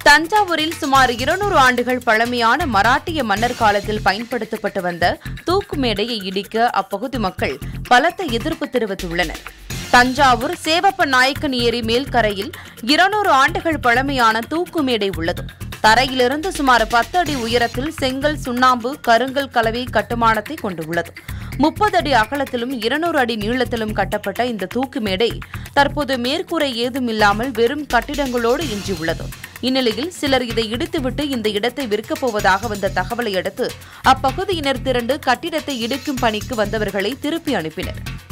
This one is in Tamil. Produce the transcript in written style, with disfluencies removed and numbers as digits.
தஞ்சாவூரில் சுமார் 200 ஆண்டுகள் பழமையான மராட்டிய மன்னர் காலத்தில் பயன்படுத்தப்பட்டு வந்த தூக்கு மேடையை இடிக்க அப்பகுதி மக்கள் பலத்த எதிர்ப்பு தெரிவித்துள்ளனர். தஞ்சாவூர் சேவப்ப நாயக்கன் ஏரி மேல்கரையில் 200 ஆண்டுகள் பழமையான தூக்கு மேடை உள்ளது. தரையிலிருந்து சுமார் 10 அடி உயரத்தில் செங்கல், சுண்ணாம்பு, கருங்கல் கலவை கட்டுமானத்தை கொண்டுள்ளது. 30 அடி அகலத்திலும் 200 அடி நீளத்திலும் கட்டப்பட்ட இந்த தூக்கு மேடை தற்போது மேற்கூரை ஏதும் இல்லாமல் வெறும் கட்டிடங்களோடு எஞ்சியுள்ளது. இந்நிலையில் சிலர் இதை இடித்துவிட்டு இந்த இடத்தை விற்கப் போவதாக வந்த தகவலை அடுத்து அப்பகுதியினர் திரண்டு கட்டிடத்தை இடிக்கும் பணிக்கு வந்தவர்களை திருப்பி அனுப்பினர்.